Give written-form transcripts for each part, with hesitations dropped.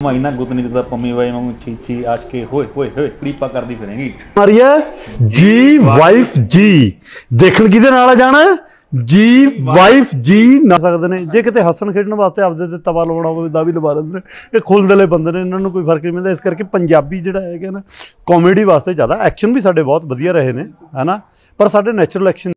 महीना गुत नहीं देता पम्मी बाई वांगू छी छी आज के होए होए होए क्रीपा करदी फिरेंगी मारिया जी वाइफ जी देखण किहदे नाल जाना जी वाइफ जी ना सकते हैं जे किते हसन खेडन वास्ते आपदे ते तवा लवाउणा होवे दा भी लवा लेंदे ने। खुल दिले बंदे ने, इन्हां नूं कोई फर्क नहीं पैंदा। इस करके पंजाबी जिहड़ा है ना कॉमेडी वास्ते ज़्यादा, एक्शन भी साडे बहुत वधिया रहे ने है ना, पर साडे नैचुरल एक्शन।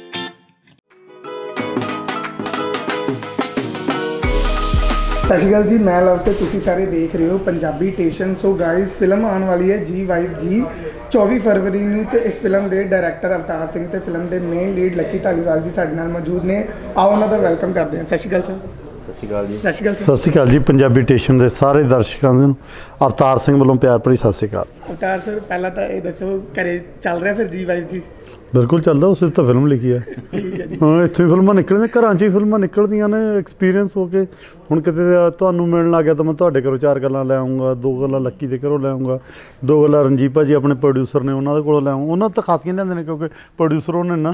सत श्री अकाल जी, मैं लव तो तुसी सारे देख रहे हो Punjabi station. So guys film आने वाली है जी वाइफ जी 24 फरवरी नूं ते इस फिल्म के डायरैक्टर अवतार सिंह ते फिल्म के मेन लीड लकी धालीवाल जी साडे नाल मौजूद ने। आओ उन्हां दा वेलकम करते हैं। सत श्री अकाल सर। सत श्री अकाल जी। सत श्री अकाल सत श्री अकाल जी। पंजाबी टेशन के सारे दर्शकों नूं अवतार सिंह वालों प्यार भरी सत श्री अकाल। अवतार सर पहला तो ये दसो घरे चल रहा फिर जी वाइफ जी? बिल्कुल चलता, उस तो फिल्म लिखी है। ठीक है जी। हाँ इत्थों फिल्मां निकलदियां, घरां 'च ही फिल्मां निकलदियां ने एक्सपीरियंस हो के। हुण किते तुहानूं मिलण लग गया तो मैं तुहाडे घरों 4 गल्लां लै आऊँगा, 2 गल्लां लक्की दे घरों लै आऊँगा, 2 गल्लां रणजीत भाजी अपने प्रोड्यूसर ने उन्हां दे कोलों लै आऊँ। उन्हां तो खासियां लिआंदे ने क्योंकि प्रोड्यूसर उन्होंने ना।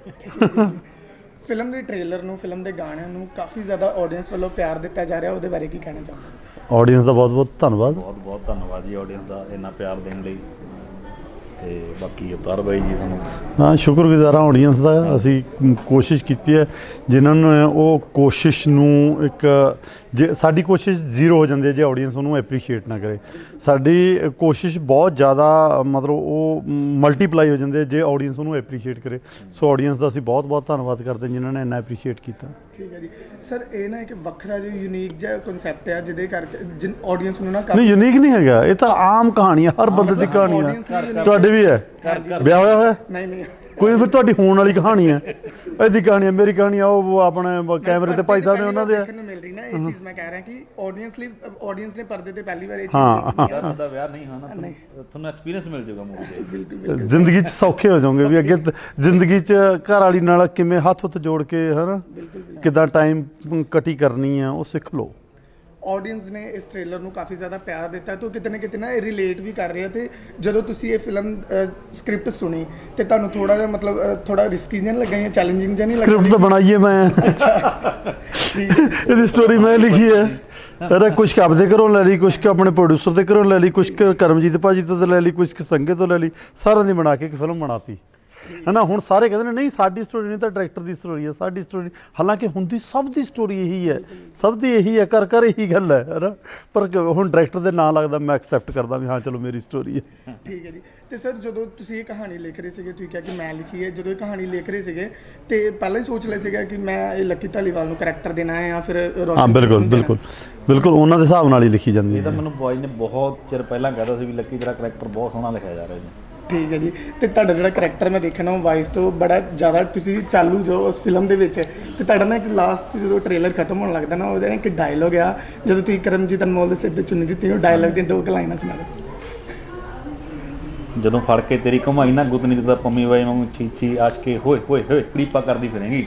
फिल्म के ट्रेलर नूं, फिल्म के गाणिਆਂ नूं काफ़ी ज़्यादा ऑडियंस वालों प्यार दिता जा रहा है, ਉਹਦੇ बारे की कहना चाहुंगा? ऑडियंस का बहुत बहुत धन्यवाद। बहुत बहुत धन्यवाद जी ऑडियंस का इन्ना प्यार देने लई। ਤੇ ਬਾਕੀ ਅਵਤਾਰ ਬਾਈ ਜੀ ਸਾਨੂੰ हाँ शुक्रगुजार हाँ ऑडियंस का। ਅਸੀਂ कोशिश की है जिन्होंने वो कोशिश नूं एक जे साडी कोशिश जीरो हो जाती है जे ऑडियंस उन्होंने एप्रीशिएट ना करे। साडी कोशिश बहुत ज़्यादा मतलब वो मल्टीप्लाई हो जाती है जे ऑडियंस उन्होंने एप्रीशिएट करे। सो ऑडियंस का असीं बहुत बहुत धन्यवाद करते हैं जिन्होंने इन्ना एप्रीशिएट किया। ठीक है जी सर, ये ना एक वखरा जो यूनीक जिहा कॉन्सैप्ट है जिहदे करके जिन ऑडियंस नूं ना नहीं यूनीक नहीं है, ये तो आम कहानी है, हर बंदे की कहानी है। तुहाडे भी है ब्याह होया होया? नहीं नहीं कोई फिर तुहाडी होण वाली कहानी है, इहदी कहानी है, मेरी कहानी है वो अपने कैमरे ते भाई साहब ने उन्हां दे देखने मिल रही ना ये चीज़। मैं कह रहा कि ऑडियंस ने पर्दे ते पहली बार ये हाँ ਤੁਹਾਡਾ ਵਿਆਹ ਨਹੀਂ ਹੋਣਾ ਤੁਹਾਨੂੰ ਐਕਸਪੀਰੀਅੰਸ ਮਿਲ ਜਾਊਗਾ ਮੂਵੀ ਦੇ। ਜ਼ਿੰਦਗੀ 'ਚ ਸੌਖੇ ਹੋ ਜਾਓਗੇ ਵੀ ਅੱਗੇ ਜ਼ਿੰਦਗੀ 'ਚ ਘਰ ਵਾਲੀ ਨਾਲ ਕਿਵੇਂ ਹੱਥ ਹੁੱਥ ਜੋੜ ਕੇ ਹੈ ਨਾ ਕਿੱਦਾਂ ਟਾਈਮ ਕਟੀ ਕਰਨੀ ਆ ਉਹ ਸਿੱਖ ਲਓ। ऑडियंस ने इस ट्रेलर ਨੂੰ ਕਾਫੀ ਜ਼ਿਆਦਾ ਪਿਆਰ ਦਿੱਤਾ तो कितने कितने ना रिलेट भी कर रहे थे। ਜਦੋਂ ਤੁਸੀਂ ਇਹ ਫਿਲਮ ਸਕ੍ਰਿਪਟ ਸੁਣੀ ਤੇ ਤੁਹਾਨੂੰ ਥੋੜਾ ਜਿਹਾ ਮਤਲਬ ਥੋੜਾ ਰਿਸਕੀ ਜਿਹਾ ਲੱਗਾ ਜਾਂ ਚੈਲੰਜਿੰਗ ਜਿਹਾ ਨਹੀਂ ਲੱਗਾ? स्क्रिप्ट तो बनाई है मैं, ਇਹਦੀ स्टोरी मैं लिखी है। अरे कुछ आपदे घरों ले ली, कुछ अपने प्रोड्यूसर के घरों ले ली, कुछ करमजीत भाजी तो ले ली, कुछ संगे तो ले ली, सारा दी बना के एक फिल्म बनाती है ना। हुण सारे कहते हैं नहीं साडी स्टोरी नहीं तो डायरैक्टर की स्टोरी है, साडी स्टोरी। हालांकि हुंदी सब की स्टोरी यही है, सब की यही है, कर कर यही गल है ना। पर हुण डायरैक्टर के नाम लगता मैं एक्सैप्ट करदा भी हाँ चलो मेरी स्टोरी है। ठीक है जी। तो सर जो तुसीं ये कहानी लिख रहे थे, तुसीं कहा कि मैं लिखी है, जो ये कहानी लिख रहे थे तो पहले ही सोच लिया कि मैं ये लकी धालीवाल नूं करैक्टर देना है या फिर हाँ बिल्कुल बिल्कुल बिल्कुल उन्होंने हिसाब नाल ही लिखी जाती है। ਇਹ ਤਾਂ ਮੈਨੂੰ ਬॉय ਨੇ ਬਹੁਤ ਚਿਰ ਪਹਿਲਾਂ ਕਹਿਤਾ ਸੀ ਵੀ ਲੱਕੀ ਤੇਰਾ ਕਰੈਕਟਰ ਬਹੁਤ ਸੋਹਣਾ ਲਿਖਿਆ ਜਾ ਰਿਹਾ ਜੀ। ठीक है जी। तो तुहाडा जिहड़ा करैक्टर मैं देखना वाइफ तो बड़ा ज़्यादा तुसीं चालू जो उस फिल्म दे विच ते तुहाडा ना एक लास्ट जो ट्रेलर खत्म होने लगता ना वो एक डायलॉग आ जो तुसीं करमजीत अनमोल दे सिर ते चुन्नी दित्ती डायलॉग दी 2 लाइनां सुना दो। ਜਦੋਂ ਫੜ ਕੇ ਤੇਰੀ ਕਮਾਈ ਨਾ ਗੁੱਤ ਨਹੀਂ ਦਿੱਤਾ ਪੰਮੀ ਬਾਈ ਵਾਂਗੂ ਛੀ ਛੀ ਆਸ਼ ਕੇ ਹੋਏ ਹੋਏ ਹੋਏ ਕਰੀਪਾ ਕਰਦੀ ਫਿਰੇਂਗੀ।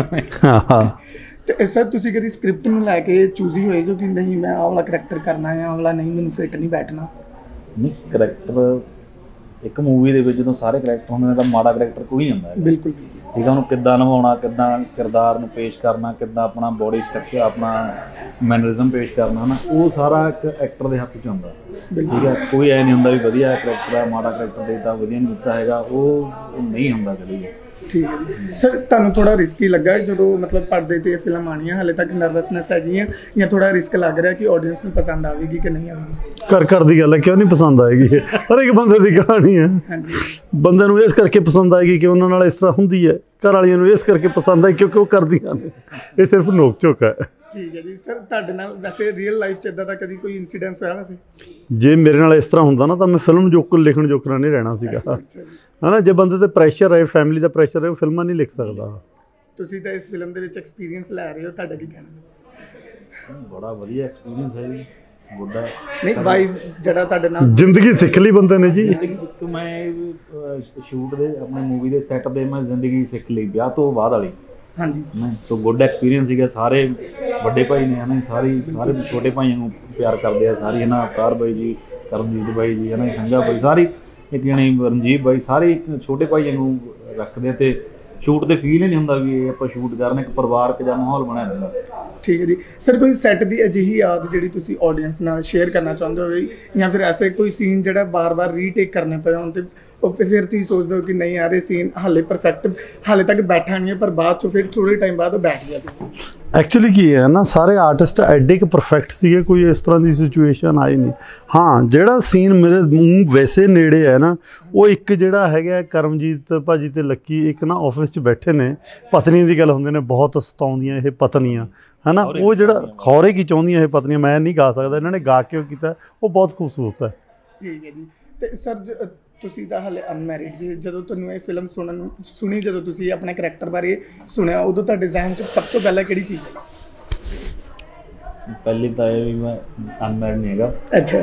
तो सर तुसीं कदी स्क्रिप्ट नूं लैके चूजी होए जो कि नहीं मैं आह वाला करैक्टर करना है, आह वाला नहीं मैनूं फिट नहीं बैठना? नहीं करैक्टर एक मूवी ਦੇ ਵਿੱਚ ਜਦੋਂ ਸਾਰੇ ਕਰੈਕਟਰ ਹੁੰਦੇ ਨੇ ਤਾਂ ਮਾੜਾ ਕਰੈਕਟਰ ਕੋਈ ਨਹੀਂ ਹੁੰਦਾ। बिल्कुल ठीक है, ਉਹਨੂੰ ਕਿੱਦਾਂ ਨਿਭਾਉਣਾ, ਕਿੱਦਾਂ ਕਿਰਦਾਰ ਨੂੰ ਪੇਸ਼ ਕਰਨਾ, ਕਿੱਦਾਂ ਆਪਣਾ ਬੋਡੀ ਸਟਰਕਚਰ ਆਪਣਾ ਮੈਨਰਿਜ਼ਮ ਪੇਸ਼ ਕਰਨਾ ਨਾ ਉਹ ਸਾਰਾ ਇੱਕ ਐਕਟਰ ਦੇ ਹੱਥ 'ਚ ਹੁੰਦਾ। ਠੀਕ ਹੈ, ਕੋਈ ਐ ਨਹੀਂ ਹੁੰਦਾ ਵੀ ਵਧੀਆ ਕਰੈਕਟਰ ਆ ਮਾੜਾ ਕਰੈਕਟਰ ਦੇ ਦਿੱਤਾ ਵਧੀਆ ਨਹੀਂ ਦਿੱਤਾ ਹੈਗਾ, ਉਹ ਨਹੀਂ ਹੁੰਦਾ ਕਦੇ ਵੀ। ठीक है जी। सर तुहानूं थोड़ा रिस्की लगा जो मतलब पर्दे ते फिल्म आनी है, हाले तक नर्वसनेस हैगी है या थोड़ा रिस्क लग रहा है कि ऑडियंस नूं पसंद आएगी कि नहीं आएगी? कर दी गल है, क्यों नहीं पसंद आएगी? हर एक बंदे की कहानी है। बंदे नूं इस करके पसंद आएगी कि उन्हां नाल इस तरह हुंदी है, घर वालियां नूं इस करके पसंद आई क्योंकि वो करदियां ने। ये सिर्फ नोक झोक है। ठीक है जी। सर तुहाडे नाल वैसे रियल लाइफ च इदां दा कदी कोई इंसीडेंस होया वैसे? जे मेरे नाल इस तरह हुंदा ना तो मैं फिल्म जोकर लिखण जोकरा नहीं रहना सीगा है ना। जे बंदे ते प्रैशर है, फैमिली का प्रैशर है, वो फिल्मां नहीं लिख सकदा। तुसीं तां इस फिल्म दे विच एक्सपीरियंस लै रहे हो, तुहाडा की कहना? बड़ा वधिया एक्सपीरियंस है जी, गुड है। नहीं वाइफ जिहड़ा तुहाडे नाल जिंदगी सिख ली बंदे ने जी। तो मैं शूट दे अपने मूवी दे सैट दे मैं जिंदगी सिख ली ब्याह तो बाद वाली। हाँ जी। मैं तो गुड एक्सपीरियंस है। सारे बड़े भाई ने है ना सारे छोटे भाइयों को प्यार करते हैं सारी है ना। अवतार भाई जी, करमजीत भाई जी है ना, संगा भाई सारी एक जने रणजीत भाई सारे छोटे भाइयों को रखते थे ਸ਼ੂਟ ਤੇ ਫੀਲ ਹੀ ਨਹੀਂ ਹੁੰਦਾ ਵੀ ਇਹ ਆਪਾਂ ਸ਼ੂਟ ਕਰਨਾ, ਇੱਕ ਪਰਿਵਾਰਕ ਜਿਹਾ ਮਾਹੌਲ ਬਣਿਆ ਰਹਿੰਦਾ। ਠੀਕ ਹੈ ਜੀ ਸਰ, ਕੋਈ ਸੈੱਟ ਦੀ ਅਜਿਹੀ ਯਾਦ ਜਿਹੜੀ ਤੁਸੀਂ ਆਡੀਅנס ਨਾਲ ਸ਼ੇਅਰ ਕਰਨਾ ਚਾਹੁੰਦੇ ਹੋ, ਜਾਂ ਫਿਰ ਐਸੇ ਕੋਈ ਸੀਨ ਜਿਹੜਾ ਬਾਰ-ਬਾਰ ਰੀਟੇਕ ਕਰਨੇ ਪਏ ਹੋਣ ਤੇ ਉਹ ਫਿਰ ਤੁਸੀਂ ਸੋਚਦੇ ਹੋ ਕਿ ਨਹੀਂ ਯਾਰ ਇਹ ਸੀਨ ਹਾਲੇ ਪਰਫੈਕਟ ਹਾਲੇ ਤੱਕ ਬੈਠਾ ਨਹੀਂ ਹੈ, ਪਰ ਬਾਅਦ ਚੋਂ ਫਿਰ ਥੋੜੇ ਟਾਈਮ ਬਾਅਦ ਉਹ ਬੈਠ ਗਿਆ ਸੀ? ਐਕਚੁਅਲੀ ਕੀ ਹੈ ਨਾ, ਸਾਰੇ ਆਰਟਿਸਟ ਐਡੇ ਕੁ ਪਰਫੈਕਟ ਸੀਗੇ, ਕੋਈ ਇਸ ਤਰ੍ਹਾਂ ਦੀ ਸਿਚੁਏਸ਼ਨ ਆਈ ਨਹੀਂ। ਹਾਂ, ਜਿਹੜਾ ਸੀਨ ਮੇਰੇ ਮੂੰਹ ਵੈਸੇ ਨੇੜੇ ਹੈ ਨਾ, ਉਹ ਇੱਕ ਜਿਹੜਾ ਹੈਗਾ ਕਰਮਜੀਤ ਭਾਜੀ ਤੇ ਲੱਕੀ ਇੱਕ ਨਾ ਆਫਿਸ 'ਚ ਬੈਠੇ ਨੇ, ਪਤਨੀ ਦੀ ਗੱਲ ਹੁੰਦੇ ਨੇ, ਬਹੁਤ ਸਤਾਉਂਦੀਆਂ ਇਹ ਪਤਨੀਆਂ ਹੈ ਨਾ, ਉਹ ਜਿਹੜਾ ਖੌਰੇ ਕੀ ਚਾਹੁੰਦੀਆਂ ਇਹ ਪਤਨੀਆਂ, ਮੈਂ ਨਹੀਂ ਗਾ ਸਕਦਾ, ਇਹਨਾਂ ਨੇ ਗਾ ਕੇ ਉਹ ਕੀਤਾ, ਉਹ ਬਹੁਤ ਖੂਬਸੂਰਤ ਹੈ। ਠੀਕ ਹੈ ਜੀ। ਤੇ ਸਰ ਤੁਸੀਂ ਤਾਂ ਹਾਲੇ ਅਨਮੈਰਿਡ ਜੀ, ਜਦੋਂ ਤੁਹਾਨੂੰ ਇਹ ਫਿਲਮ ਸੁਣੀ, ਜਦੋਂ ਤੁਸੀਂ ਆਪਣੇ ਕਰੈਕਟਰ ਬਾਰੇ ਸੁਣਿਆ, ਉਦੋਂ ਤੁਹਾਡੇ ਜ਼ਿਹਨ 'ਚ ਸਭ ਤੋਂ ਪਹਿਲਾਂ ਕਿਹੜੀ ਚੀਜ਼ ਆਈ? ਪਹਿਲੀ ਤਾਂ ਇਹ ਵੀ ਮੈਂ ਅਨਮੈਰਿਡ ਨਹੀਂ ਹੈਗਾ। ਅੱਛਾ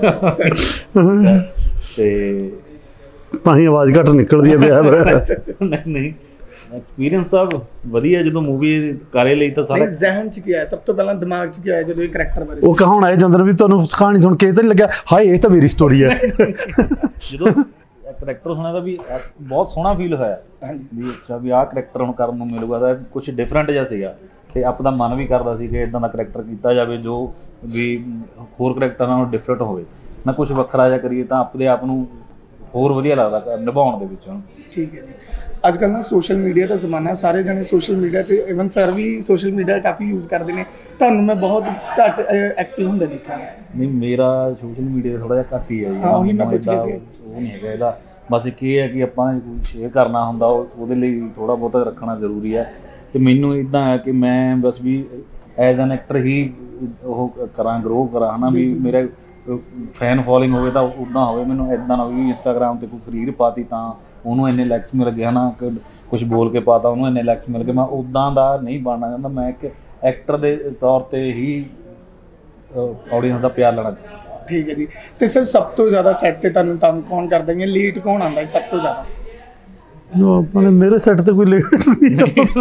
ਤੇ ਤਾਂ ਹੀ ਆਵਾਜ਼ ਘੱਟ ਨਿਕਲਦੀ ਹੈ ਵਿਆਹ ਨਹੀਂ ਐਕਸਪੀਰੀਅੰਸ ਤਾਂ ਵਧੀਆ, ਜਦੋਂ ਮੂਵੀ ਕਰੇ ਲਈ ਤਾਂ ਸਾਰਾ ਜ਼ਿਹਨ 'ਚ ਕੀ ਆਇਆ ਸਭ ਤੋਂ ਪਹਿਲਾਂ, ਦਿਮਾਗ 'ਚ ਕੀ ਆਇਆ ਜਦੋਂ ਇਹ ਕਰੈਕਟਰ ਬਾਰੇ? ਉਹ ਕਹਾਉਣ ਆਏ ਜਾਂਦੇ ਵੀ ਤੁਹਾਨੂੰ ਕਹਾਣੀ ਸੁਣ ਕੇ ਇਹ ਤਾਂ ਨਹੀਂ ਲੱਗਿਆ ਹਾਏ ਇਹ ਤਾਂ ਮੇਰੀ ਸਟੋਰੀ ਹੈ? ਜਦੋਂ ਕਰੈਕਟਰ ਸੁਣਿਆ ਤਾਂ ਵੀ ਬਹੁਤ ਸੋਹਣਾ ਫੀਲ ਹੋਇਆ ਵੀ ਅੱਛਾ ਵੀ ਆਹ ਕਰੈਕਟਰ ਹੁਣ ਕਰਨ ਨੂੰ ਮਿਲੂਗਾ, ਤਾਂ ਕੁਝ ਡਿਫਰੈਂਟ ਜਿਹਾ ਸੀਗਾ, ਤੇ ਆਪਦਾ ਮਨ ਵੀ ਕਰਦਾ ਸੀ ਕਿ ਇਦਾਂ ਦਾ ਕਰੈਕਟਰ ਕੀਤਾ ਜਾਵੇ ਜੋ ਵੀ ਹੋਰ ਕਰੈਕਟਰਾਂ ਨਾਲੋਂ ਡਿਫਰੈਂਟ ਹੋਵੇ ਨਾ, ਕੁਝ ਵੱਖਰਾ ਜਿਹਾ ਕਰੀਏ ਤਾਂ ਆਪਣੇ ਆਪ ਨੂੰ ਹੋਰ ਵਧੀਆ ਲੱਗਦਾ ਨਿਭਾਉਣ ਦੇ ਵਿੱਚ। ਠੀਕ ਹੈ ਜੀ। ਅੱਜ ਕੱਲ੍ਹ ਨਾ ਸੋਸ਼ਲ ਮੀਡੀਆ ਦਾ ਜ਼ਮਾਨਾ, ਸਾਰੇ ਜਣੇ ਸੋਸ਼ਲ ਮੀਡੀਆ ਤੇ ਇਵਨ ਸਰ ਵੀ ਸੋਸ਼ਲ ਮੀਡੀਆ ਕਾਫੀ ਯੂਜ਼ ਕਰਦੇ ਨੇ, ਤੁਹਾਨੂੰ ਮੈਂ ਬਹੁਤ ਘੱਟ ਐਕਟਿਵ ਹੁੰਦੇ ਦੇਖਿਆ। ਨਹੀਂ, ਮੇਰਾ ਸੋਸ਼ਲ ਮੀਡੀਆ ਥੋੜਾ ਜਿਹਾ ਘੱਟ ਹੀ ਹੈ ਜੀ। ਹਾਂ, ਉਹੀ ਮੈਂ ਪੁੱਛ ਰਿਹਾ ਸੀ। ਉਹ ਨਹੀਂ ਹੈਗਾ ਇਹਦਾ, ਬਸ ਇੱਕ ਇਹ ਹੈ ਕਿ ਆਪਾਂ ਸ਼ੇਅਰ ਕਰਨਾ ਹੁੰਦਾ, ਉਹਦੇ ਲਈ ਥੋੜਾ ਬਹੁਤਾ ਰੱਖਣਾ ਜ਼ਰੂਰੀ ਹੈ। ਤੇ ਮੈਨੂੰ ਇੱਦਾਂ ਹੈ ਕਿ ਮੈਂ ਬਸ ਵੀ ਐਜ਼ ਐਨ ਐਕਟਰ ਹੀ ਉਹ ਕਰਾਂ, ਗਰੋ ਕਰਾਂ, ਹੈ ਨਾ, ਵੀ ਮੇਰਾ ਫੈਨ ਫੋਲੋਇੰਗ ਹੋਵੇ ਤਾਂ ਉੱਦਾਂ ਹੋਵੇ, ਮੈਨੂੰ ਇੱਦਾਂ ਨਾ ਵੀ ਇੰਸਟਾਗ੍ਰਾਮ 'ਤੇ ਕੋਈ ਰੀਲ ਪਾਤੀ ਤਾਂ ਉਹਨੂੰ ਇੰਨੇ ਲਾਈਕਸ ਮਿਲ ਗਏ, ਹੈ ਨਾ, ਕੁਛ ਬੋਲ ਕੇ ਪਾਤਾ ਉਹਨੂੰ ਇੰਨੇ ਲਾਈਕਸ ਮਿਲ ਗਏ, ਮੈਂ ਉੱਦਾਂ ਦਾ ਨਹੀਂ ਬਣਨਾ ਚਾਹੁੰਦਾ। ਮੈਂ ਇੱਕ ਐਕਟਰ ਦੇ ਤੌਰ 'ਤੇ ਹੀ ਆਡੀਅנਸ ਦਾ ਪਿਆਰ ਲੈਣਾ ਚਾਹੁੰਦਾ। ਠੀਕ ਹੈ ਜੀ। ਤੇ ਸਰ ਸਭ ਤੋਂ ਜ਼ਿਆਦਾ ਸੈੱਟ ਤੇ ਤੁਹਾਨੂੰ ਤੰਗ ਕੌਣ ਕਰਦਾ ਜਾਂ ਲੇਟ ਕੌਣ ਆਉਂਦਾ ਸਭ ਤੋਂ ਜ਼ਿਆਦਾ? ਜੋ ਆਪਣੇ ਮੇਰੇ ਸੈੱਟ ਤੇ ਕੋਈ ਲੇਟ ਨਹੀਂ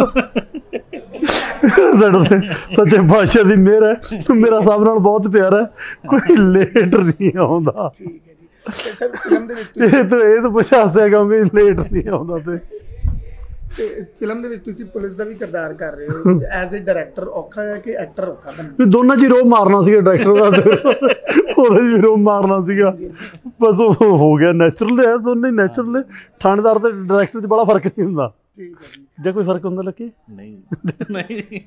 ਸੱਚੇ ਪਾਤਸ਼ਾਹ ਦੀ ਮਿਹਰ ਹੈ, ਮੇਰਾ ਸਭ ਨਾਲ ਬਹੁਤ ਪਿਆਰ ਹੈ, ਕੋਈ ਲੇਟ ਨਹੀਂ ਆਉਂਦਾ। ਠੀਕ ਹੈ ਜੀ। ਤੇ ਸਰ ਫਿਲਮ ਦੇ ਵਿੱਚ ਇਹ ਤਾਂ ਪੁੱਛਾ ਸਿਆ ਵੀ ਲੇਟ ਨਹੀਂ ਆਉਂਦਾ। ਤੇ ਫਿਲਮ ਦੇ ਵਿੱਚ ਤੁਸੀਂ ਪੁਲਿਸ ਦਾ ਵੀ ਕਿਰਦਾਰ ਕਰ ਰਹੇ ਹੋ, ਐਜ਼ ਅ ਡਾਇਰੈਕਟਰ ਔਖਾ ਹੈ ਕਿ ਐਕਟਰ ਔਖਾ? ਵੀ ਦੋਨਾਂ 'ਚ ਹੀ ਰੋਹ ਮਾਰਨਾ ਸੀਗਾ ਡਾਇਰੈਕਟਰ ਦਾ, ਉਹਦਾ ਵੀ ਰੋਹ ਮਾਰਨਾ ਸੀਗਾ, ਬਸ ਉਹ ਹੋ ਗਿਆ ਨੈਚੁਰਲ ਹੈ, ਦੋਨੇ ਨੈਚੁਰਲ ਨੇ। ਥਾਣੇਦਾਰ ਤੇ ਡਾਇਰੈਕਟਰ 'ਚ ਬੜਾ ਫਰਕ ਨਹੀਂ ਹੁੰਦਾ। ਠੀਕ ਹੈ ਜੀ। ਜੇ ਕੋਈ ਫਰਕ ਹੁੰਦਾ ਲੱਕੀ? ਨਹੀਂ।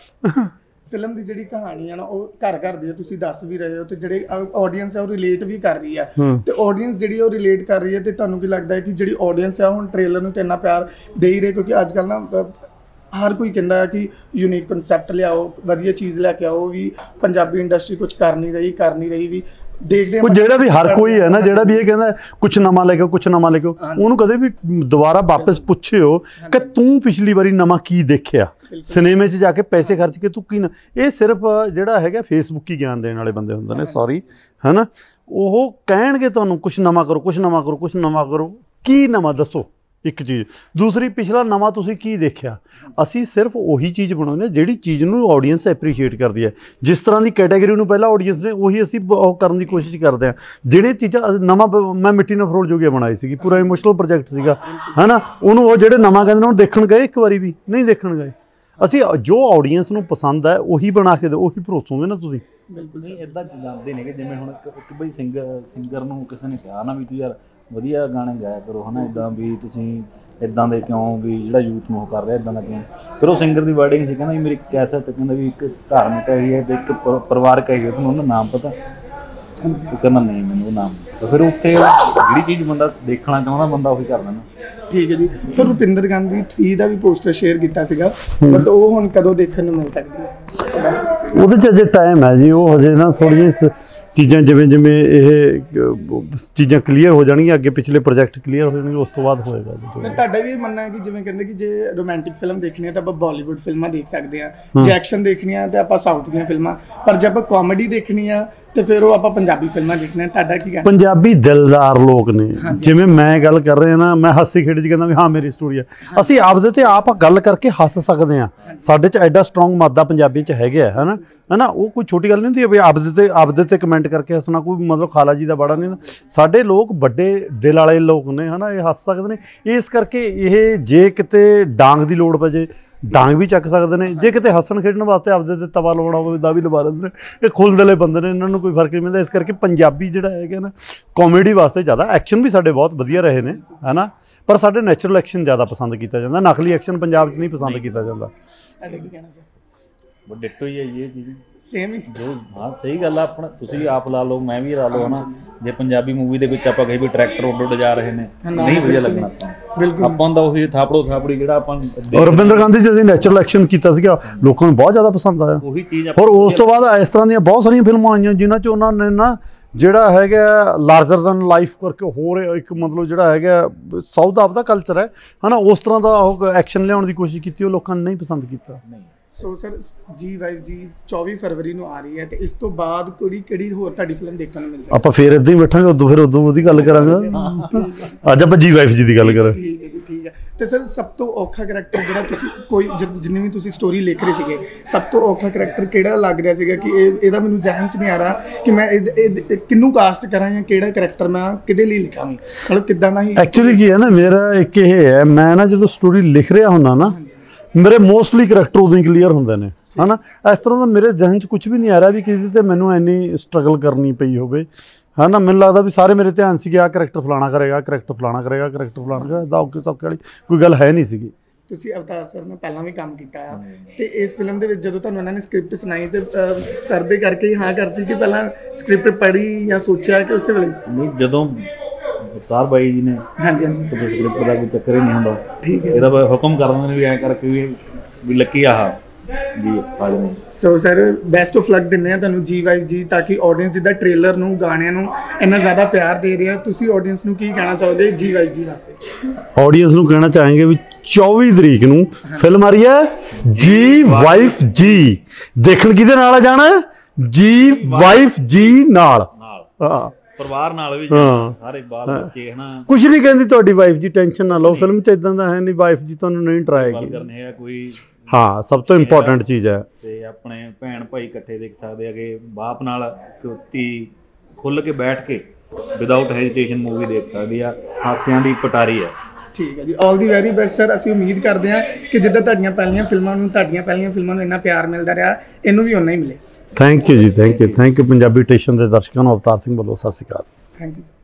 ਫਿਲਮ ਦੀ ਜਿਹੜੀ ਕਹਾਣੀ ਹੈ ਨਾ, ਉਹ ਘਰ ਘਰ ਦੀ ਤੁਸੀਂ ਦੱਸ ਵੀ ਰਹੇ ਹੋ, ਤੇ ਜਿਹੜੇ ਆਡੀਅנס ਹੈ ਉਹ ਰਿਲੇਟ ਵੀ ਕਰ ਰਹੀ ਹੈ, ਤੇ ਆਡੀਅנס ਜਿਹੜੀ ਉਹ ਰਿਲੇਟ ਕਰ ਰਹੀ ਹੈ, ਤੇ ਤੁਹਾਨੂੰ ਕੀ ਲੱਗਦਾ ਹੈ ਕਿ ਜਿਹੜੀ ਆਡੀਅנס ਹੈ ਹੁਣ ਟ੍ਰੇਲਰ ਨੂੰ ਤੇ ਇੰਨਾ ਪਿਆਰ ਦੇ ਹੀ ਰਹੇ? ਕਿਉਂਕਿ ਅੱਜ ਕੱਲ੍ਹ ਨਾ ਹਰ ਕੋਈ ਕਹਿੰਦਾ ਹੈ ਕਿ ਯੂਨੀਕ ਕਨਸੈਪਟ ਲਿਆਓ, ਵਧੀਆ ਚੀਜ਼ ਲੈ ਕੇ ਆਓ, ਵੀ ਪੰਜਾਬੀ ਇੰਡਸਟਰੀ ਕੁਝ ਕਰ ਨਹੀਂ ਰਹੀ ਵੀ ਦੇਖਦੇ ਉਹ ਜਿਹੜਾ ਵੀ ਹਰ ਕੋਈ ਹੈ ਨਾ, ਜਿਹੜਾ ਵੀ ਇਹ ਕਹਿੰਦਾ ਕੁਛ ਨਵਾਂ ਲੈ ਕੇ ਕੁਛ ਨਵਾਂ ਲੈ ਕੇ, ਉਹਨੂੰ ਕਦੇ ਵੀ ਦੁਬਾਰਾ ਵਾਪਸ ਪੁੱਛਿਓ ਕਿ ਤੂੰ ਪਿਛਲੀ ਵਾਰੀ ਨਵਾਂ ਕੀ ਦੇਖਿਆ, ਸਿਨੇਮੇ 'ਚ ਜਾ ਕੇ ਪੈਸੇ ਖਰਚ ਕੇ ਤੂੰ ਕੀ ਨਾ। ਇਹ ਸਿਰਫ ਜਿਹੜਾ ਹੈਗਾ ਫੇਸਬੁੱਕ ਹੀ ਗਿਆਨ ਦੇਣ ਵਾਲੇ ਬੰਦੇ ਹੁੰਦੇ ਨੇ, ਸੌਰੀ, ਹੈ ਨਾ। ਉਹ ਕਹਿਣਗੇ ਤੁਹਾਨੂੰ ਕੁਛ ਨਵਾਂ ਕਰੋ, ਕੁਛ ਨਵਾਂ ਕਰੋ, ਕੁਛ ਨਵਾਂ ਕਰੋ। ਕੀ ਨਵਾਂ ਦੱਸੋ? ਇੱਕ ਚੀਜ਼। ਦੂਸਰੀ, ਪਿਛਲਾ ਨਵਾਂ ਤੁਸੀਂ ਕੀ ਦੇਖਿਆ? ਅਸੀਂ ਸਿਰਫ ਉਹੀ ਚੀਜ਼ ਬਣਾਉਂਦੇ ਹਾਂ ਜਿਹੜੀ ਚੀਜ਼ ਨੂੰ ਆਡੀਅנס ਐਪਰੀਸ਼ੀਏਟ ਕਰਦੀ ਹੈ। ਜਿਸ ਤਰ੍ਹਾਂ ਦੀ ਕੈਟਾਗਰੀ ਨੂੰ ਪਹਿਲਾਂ ਆਡੀਅנס ਨੇ, ਉਹੀ ਅਸੀਂ ਉਹ ਕਰਨ ਦੀ ਕੋਸ਼ਿਸ਼ ਕਰਦੇ ਹਾਂ। ਜਿਹੜੇ ਚੀਜ਼ਾਂ ਨਵਾਂ, ਮੈਂ ਮਿੱਟੀ ਨਾਲ ਫਰੋਲ ਜੋਗੀਆ ਬਣਾਈ ਸੀਗੀ, ਪੂਰਾ ਇਮੋਸ਼ਨਲ ਪ੍ਰੋਜੈਕਟ ਸੀਗਾ, ਹੈ ਨਾ। ਉਹਨੂੰ ਉਹ ਜਿਹੜੇ ਨਵਾਂ ਕਹਿੰਦੇ ਨੇ ਉਹਨੂੰ ਦੇਖਣ ਗਏ, ਇੱਕ ਵਾਰੀ ਵੀ ਨਹੀਂ ਦੇਖਣ ਗਏ। ਅਸੀਂ ਜੋ ਆਡੀਅנס ਨੂੰ ਪਸੰਦ ਹੈ ਉਹੀ ਬਣਾ ਕੇ ਦਿਓ, ਉਹੀ ਭਰੋਸੋਗੇ ਨਾ ਤੁਸੀਂ। ਬਿਲਕੁਲ ਨਹੀਂ, ਇੱਦਾਂ ਜਾਂਦੇ ਨੇਗੇ ਜਿਵੇਂ ਹੁਣ ਇੱਕ ਬਈ ਸਿੰਗਰ ਨੂੰ ਕਿਸੇ ਨੇ ਕਿਹਾ ਨਾ ਵੀ ਤੂੰ ਯਾਰ ਵਧੀਆ ਗਾਣੇ ਗਾਇਆ ਕਰੋ, ਹੈ ਨਾ, ਇੱਦਾਂ ਵੀ ਤੁਸੀਂ ਇੱਦਾਂ ਦੇ ਕਿਉਂ, ਵੀ ਜਿਹੜਾ ਯੂਥ ਨੂੰ ਉਹ ਕਰ ਰਿਹਾ ਇੱਦਾਂ ਦਾ ਕਿਉਂ? ਫਿਰ ਉਹ ਸਿੰਗਰ ਦੀ ਵਰਡਿੰਗ ਸੀ, ਕਹਿੰਦਾ ਵੀ ਮੇਰੀ ਕੈਸਟ, ਕਹਿੰਦਾ ਵੀ ਇੱਕ ਧਾਰਮਿਕ ਹੈਗੀ ਹੈ ਅਤੇ ਇੱਕ ਪਰਿਵਾਰਕ ਹੈਗੀ ਹੈ, ਤੁਹਾਨੂੰ ਉਹਦਾ ਨਾਮ ਪਤਾ? ਉਹ ਕਹਿੰਦਾ ਨਹੀਂ ਮੈਨੂੰ ਉਹ ਨਾਮ। ਤਾਂ ਫਿਰ ਉੱਥੇ ਜਿਹੜੀ ਚੀਜ਼ ਬੰਦਾ ਦੇਖਣਾ ਚਾਹੁੰਦਾ ਬੰਦਾ ਉਹੀ ਕਰ ਦਿੰਦਾ। ਠੀਕ ਹੈ ਜੀ। ਸਰ ਰੁਪਿੰਦਰ ਗਾਂਧੀ 3 ਦਾ ਵੀ ਪੋਸਟਰ ਸ਼ੇਅਰ ਕੀਤਾ ਸੀਗਾ, ਬਟ ਉਹ ਹੁਣ ਕਦੋਂ ਦੇਖਣ ਨੂੰ ਮਿਲ ਸਕਦੀ ਹੈ? ਉਹਦੇ 'ਚ ਅਜੇ ਟਾਈਮ ਹੈ ਜੀ, ਉਹ ਹਜੇ ਨਾ ਥੋੜ੍ਹੀਆਂ ਚੀਜ਼ਾਂ ਜਿਵੇਂ ਇਹ ਚੀਜ਼ਾਂ ਕਲੀਅਰ ਹੋ ਜਾਣਗੀਆਂ, ਅੱਗੇ ਪਿਛਲੇ ਪ੍ਰੋਜੈਕਟ ਕਲੀਅਰ ਹੋ ਜਾਣਗੇ, ਉਸ ਤੋਂ ਬਾਅਦ ਹੋਏਗਾ ਜੀ। ਸਰ ਤੁਹਾਡਾ ਵੀ ਮੰਨਣਾ ਹੈ ਕਿ ਜਿਵੇਂ ਕਹਿੰਦੇ ਕਿ ਜੇ ਰੋਮਾਂਟਿਕ ਫਿਲਮ ਦੇਖਣੀ ਹੈ ਤਾਂ ਆਪਾਂ ਬਾਲੀਵੁੱਡ ਫਿਲਮਾਂ ਦੇਖ ਸਕਦੇ ਹਾਂ, ਜੇ ਐਕਸ਼ਨ ਦੇਖਣੀ ਹੈ ਤਾਂ ਆਪਾਂ ਸਾਊਥ ਦੀਆਂ ਫਿਲਮਾਂ, ਪਰ ਜੇ ਆਪਾਂ ਕਾਮੇਡੀ ਦੇਖਣੀ ਆ ਤੇ ਫਿਰ ਉਹ ਆਪਾਂ ਪੰਜਾਬੀ ਫਿਲਮਾਂ ਦੇਖਣਾ, ਤੁਹਾਡਾ ਕੀ ਕਹਿਣਾ? ਪੰਜਾਬੀ ਦਿਲਦਾਰ ਲੋਕ ਨੇ, ਜਿਵੇਂ ਮੈਂ ਗੱਲ ਕਰ ਰਿਹਾ ਨਾ, ਮੈਂ ਹਾਸੀ ਖੇਡ 'ਚ ਕਹਿੰਦਾ ਵੀ ਹਾਂ ਮੇਰੀ ਸਟੋਰੀ ਹੈ, ਅਸੀਂ ਆਪਦੇ ਤੇ ਆਪ ਗੱਲ ਕਰਕੇ ਹੱਸ ਸਕਦੇ ਹਾਂ। ਸਾਡੇ 'ਚ ਐਡਾ ਸਟਰੋਂਗ ਮਾਦਾ ਪੰਜਾਬੀ 'ਚ ਹੈਗਾ ਹੈ ਨਾ, ਉਹ ਕੋਈ ਛੋਟੀ ਗੱਲ ਨਹੀਂ ਹੁੰਦੀ ਵੀ ਆਪਦੇ ਤੇ ਕਮੈਂਟ ਕਰਕੇ ਹੱਸਣਾ, ਕੋਈ ਮਤਲਬ ਖਾਲਾ ਜੀ ਦਾ ਬੜਾ ਨਹੀਂ ਹੁੰਦਾ। ਸਾਡੇ ਲੋਕ ਵੱਡੇ ਦਿਲ ਵਾਲੇ ਲੋਕ ਨੇ, ਹੈ ਨਾ, ਇਹ ਹੱਸ ਸਕਦੇ ਨੇ। ਇਸ ਕਰਕੇ ਇਹ ਜੇ ਕਿਤੇ ਡਾਂਗ ਦੀ ਲੋੜ ਪੈ ਜੇ ਡਾਂਗ ਵੀ ਚੱਕ ਸਕਦੇ ਨੇ, ਜੇ ਕਿਤੇ ਹੱਸਣ ਖੇਡਣ ਵਾਸਤੇ ਆਪਦੇ ਤੇ ਤਵਾ ਲਵਾਉਣਾ ਹੋਵੇ ਦਾ ਵੀ ਲਵਾ ਲੈਂਦੇ ਨੇ। ਇਹ ਖੁੱਲ੍ਹਦਲੇ ਬੰਦੇ ਨੇ, ਇਹਨਾਂ ਨੂੰ ਕੋਈ ਫਰਕ ਨਹੀਂ ਪੈਂਦਾ। ਇਸ ਕਰਕੇ ਪੰਜਾਬੀ ਜਿਹੜਾ ਹੈਗਾ ਨਾ ਕਾਮੇਡੀ ਵਾਸਤੇ ਜ਼ਿਆਦਾ, ਐਕਸ਼ਨ ਵੀ ਸਾਡੇ ਬਹੁਤ ਵਧੀਆ ਰਹੇ ਨੇ, ਹੈ ਨਾ, ਪਰ ਸਾਡੇ ਨੈਚੁਰਲ ਐਕਸ਼ਨ ਜ਼ਿਆਦਾ ਪਸੰਦ ਕੀਤਾ ਜਾਂਦਾ, ਨਕਲੀ ਐਕਸ਼ਨ ਪੰਜਾਬ 'ਚ ਨਹੀਂ ਪਸੰਦ ਕੀਤਾ ਜਾਂਦਾ। ਤੁਹਾਡਾ ਕੀ ਕਹਿਣਾ ਸਰ? ਡਿੱਟੋ ਹੀ ਹੈ ਜੀ ਇਹ ਚੀਜ਼, ਸੇਮ ਹੀ। ਜੋ ਹਾਂ ਸਹੀ ਗੱਲ ਆ। ਆਪਣਾ ਤੁਸੀਂ ਆਪ ਲਾ ਲਓ, ਮੈਂ ਵੀ ਲਾ ਲਓ, ਹਨਾ, ਜੇ ਪੰਜਾਬੀ ਮੂਵੀ ਦੇ ਵਿੱਚ ਆਪਾਂ ਕਹੇ ਵੀ ਟਰੈਕਟਰ ਉੱਡ ਜਾ ਰਹੇ ਨੇ, ਨਹੀਂ ਵਧੀਆ ਲੱਗਣਾ ਆਪਾਂ। ਬਿਲਕੁਲ ਆਪਾਂ ਦਾ ਉਹੀ ਥਾਪੜੋ ਥਾਪੜੀ ਜਿਹੜਾ ਆਪਾਂ ਔਰ ਰਵਿੰਦਰ ਗਾਂਧੀ ਜੀ ਅਸੀਂ ਨੈਚੁਰਲ ਐਕਸ਼ਨ ਕੀਤਾ ਸੀਗਾ, ਲੋਕਾਂ ਨੂੰ ਬਹੁਤ ਜ਼ਿਆਦਾ ਪਸੰਦ ਆਇਆ। ਉਹੀ ਚੀਜ਼ ਔਰ ਉਸ ਤੋਂ ਬਾਅਦ ਇਸ ਤਰ੍ਹਾਂ ਦੀਆਂ ਬਹੁਤ ਸਾਰੀਆਂ ਫਿਲਮਾਂ ਆਈਆਂ ਜਿਨ੍ਹਾਂ 'ਚ ਉਹਨਾਂ ਨੇ ਨਾ ਜਿਹੜਾ ਹੈਗਾ ਲਾਰਜਰ ਦੈਨ ਲਾਈਫ ਕਰਕੇ ਹੋਰ ਇੱਕ ਮਤਲਬ ਜਿਹੜਾ ਹੈਗਾ ਸਾਊਥ ਦਾ ਕਲਚਰ ਹੈ ਨਾ, ਉਸ ਤਰ੍ਹਾਂ ਦਾ ਉਹ ਐਕਸ਼ਨ ਲਿਆਉਣ ਦੀ ਕੋਸ਼ਿਸ਼ ਕੀਤੀ, ਉਹ ਲੋਕਾਂ ਨੇ ਨਹੀਂ ਪਸੰਦ ਕੀਤਾ। ਸੋ ਸਰ G5G 24 ਫਰਵਰੀ ਨੂੰ ਆ ਰਹੀ ਹੈ, ਤੇ ਇਸ ਤੋਂ ਬਾਅਦ ਕਿਹੜੀ ਹੋਰ ਤੁਹਾਡੀ ਫਿਲਮ ਦੇਖਣ ਨੂੰ ਮਿਲ ਸਕਦੀ? ਆਪਾਂ ਫੇਰ ਇਦਾਂ ਹੀ ਬੈਠਾਂਗੇ, ਉਦੋਂ ਉਹਦੀ ਗੱਲ ਕਰਾਂਗੇ। ਅੱਜ ਆਪਾਂ G5G ਦੀ ਗੱਲ ਕਰਾਂ। ਠੀਕ ਹੈ ਜੀ, ਠੀਕ ਹੈ। ਤੇ ਸਰ ਸਭ ਤੋਂ ਔਖਾ ਕਰੈਕਟਰ ਜਿਹੜਾ ਤੁਸੀਂ ਜਿੰਨੀ ਵੀ ਤੁਸੀਂ ਸਟੋਰੀ ਲਿਖ ਰਹੇ ਸੀਗੇ, ਸਭ ਤੋਂ ਔਖਾ ਕਰੈਕਟਰ ਕਿਹੜਾ ਲੱਗ ਰਿਹਾ ਸੀਗਾ ਕਿ ਇਹਦਾ ਮੈਨੂੰ ਜ਼ਿਹਨ 'ਚ ਨਹੀਂ ਆ ਰਿਹਾ ਕਿ ਮੈਂ ਕਿਹਨੂੰ ਕਾਸਟ ਕਰਾਂ ਜਾਂ ਕਿਹੜਾ ਕਰੈਕਟਰ ਮੈਂ ਕਿਹਦੇ ਲਈ ਲਿਖਾਂਗੀ, ਮਤਲਬ ਕਿੱਦਾਂ ਦਾ ਹੀ? ਐਕਚੁਅਲੀ ਕੀ ਹੈ ਨਾ, ਮੇਰਾ ਇੱਕ ਇਹ ਹੈ, ਮੈਂ ਨਾ ਜਦੋਂ ਸਟੋਰੀ ਲਿਖ ਰਿਹਾ ਹੁੰਦਾ ਨਾ, ਮੇਰੇ ਮੋਸਟਲੀ ਕਰੈਕਟਰ ਉਦੋਂ ਹੀ ਕਲੀਅਰ ਹੁੰਦੇ ਨੇ, ਹੈ ਨਾ। ਇਸ ਤਰ੍ਹਾਂ ਦਾ ਮੇਰੇ ਜ਼ਿਹਨ 'ਚ ਕੁਝ ਵੀ ਨਹੀਂ ਆ ਰਿਹਾ ਵੀ ਕਿਸੇ 'ਤੇ ਮੈਨੂੰ ਇੰਨੀ ਸਟਰਗਲ ਕਰਨੀ ਪਈ ਹੋਵੇ, ਹੈ ਨਾ। ਮੈਨੂੰ ਲੱਗਦਾ ਵੀ ਸਾਰੇ ਮੇਰੇ ਧਿਆਨ ਸੀਗੇ, ਆਹ ਕਰੈਕਟਰ ਫਲਾਣਾ ਕਰੇਗਾ, ਕਰੈਕਟਰ ਫਲਾਣਾ ਕਰੇਗਾ, ਕਰੈਕਟਰ ਫਲਾਣਾ ਕਰੇਗਾ, ਦਾ ਔਕੇ ਸੌਕੇ ਵਾਲੀ ਕੋਈ ਗੱਲ ਹੈ ਨਹੀਂ ਸੀਗੀ। ਤੁਸੀਂ ਅਵਤਾਰ ਸਰ ਨਾਲ ਪਹਿਲਾਂ ਵੀ ਕੰਮ ਕੀਤਾ ਆ, ਤੇ ਇਸ ਫਿਲਮ ਦੇ ਵਿੱਚ ਜਦੋਂ ਤੁਹਾਨੂੰ ਇਹਨਾਂ ਨੇ ਸਕ੍ਰਿਪਟ ਸੁਣਾਈ ਤੇ ਸਰ ਦੇ ਕਰਕੇ ਹੀ ਹਾਂ ਕਰਤੀ ਕਿ ਪਹਿਲਾਂ ਸਕ੍ਰਿਪਟ ਪੜ੍ਹੀ ਜਾਂ ਸੋਚਿਆ ਕਿ ਉਸੇ ਵੇਲੇ? ਨਹੀਂ, ਜਦੋਂ ਅਵਤਾਰ ਬਾਈ ਜੀ ਨੇ ਹਾਂਜੀ ਹਾਂਜੀ ਤੇ ਸਕ੍ਰਿਪਟ ਦਾ ਕੋਈ ਚੱਕਰ ਹੀ ਨਹੀਂ ਹੁੰਦਾ, ਠੀਕ ਹੈ। ਇਹਦਾ ਹੁਕਮ ਕਰ ਦਿੰਦੇ ਨੇ ਵੀ ਐਂ ਕਰਕੇ ਵੀ ਲੱਕੀ ਆਹ ਜੀ ਆ ਜਾਣੇ। So sir best of luck ਦਿੰਦੇ ਆ ਤੁਹਾਨੂੰ G5G, ਤਾਂ ਕਿ ਆਡੀਅנס ਜਿੱਦਾਂ ਟ੍ਰੇਲਰ ਨੂੰ ਗਾਣਿਆਂ ਨੂੰ ਇੰਨਾ ਜ਼ਿਆਦਾ ਪਿਆਰ ਦੇ ਰਿਹਾ, ਤੁਸੀਂ ਆਡੀਅנס ਨੂੰ ਕੀ ਕਹਿਣਾ ਚਾਹੋਗੇ G5G ਵਾਸਤੇ? ਆਡੀਅנס ਨੂੰ ਕਹਿਣਾ ਚਾਹਾਂਗੇ ਵੀ 24 ਤਰੀਕ ਨੂੰ ਫਿਲਮ ਆ ਰਹੀ ਹੈ G5G। ਦੇਖਣ ਕਿਹਦੇ ਨਾਲ ਆ ਜਾਣਾ? G5G ਨਾਲ, ਹਾਂ, ਪਰਿਵਾਰ ਨਾਲ ਵੀ ਸਾਰੇ ਬਾਲ ਬੱਚੇ, ਹਨਾ। ਕੁਝ ਨਹੀਂ ਕਹਿੰਦੀ ਤੁਹਾਡੀ ਵਾਈਫ ਜੀ, ਟੈਨਸ਼ਨ ਨਾ ਲਓ, ਫਿਲਮ 'ਚ ਇਦਾਂ ਦਾ ਹੈ ਨਹੀਂ, ਵਾਈਫ ਜੀ ਤੁਹਾਨੂੰ ਨਹੀਂ ਡਰਾਏਗੀ। ਕਰਨੇ ਹੈ ਕੋਈ, ਹਾਂ, ਸਭ ਤੋਂ ਇੰਪੋਰਟੈਂਟ ਚੀਜ਼ ਹੈ। ਤੇ ਆਪਣੇ ਭੈਣ ਭਾਈ ਇਕੱਠੇ ਦੇਖ ਸਕਦੇ ਹੈਗੇ, ਬਾਪ ਨਾਲ ਧੀ ਖੁੱਲ੍ਹ ਕੇ ਬੈਠ ਕੇ ਵਿਦਆਊਟ ਹੈਜ਼ਿਟੇਸ਼ਨ ਮੂਵੀ ਦੇਖ ਸਕਦੀ ਆ, ਹਾਸਿਆਂ ਦੀ ਪਟਾਰੀ ਹੈ। ਠੀਕ ਹੈ ਜੀ, all the very best sir. ਅਸੀਂ ਉਮੀਦ ਕਰਦੇ ਹਾਂ ਕਿ ਜਿੱਦਾਂ ਤੁਹਾਡੀਆਂ ਪਹਿਲੀਆਂ ਫਿਲਮਾਂ ਨੂੰ ਇੰਨਾ ਪਿਆਰ ਮਿਲਦਾ ਰਿਹਾ, ਇਹਨੂੰ ਵੀ ਓਨਾ ਹੀ ਮਿਲੇ। ਥੈਂਕ ਯੂ ਜੀ, ਥੈਂਕ ਯੂ ਪੰਜਾਬੀ ਟੇਸ਼ਨ ਦੇ ਦਰਸ਼ਕਾਂ ਨੂੰ ਅਵਤਾਰ ਸਿੰਘ ਵੱਲੋਂ ਸਤਿ ਸ਼੍ਰੀ ਅਕਾਲ। Thank you.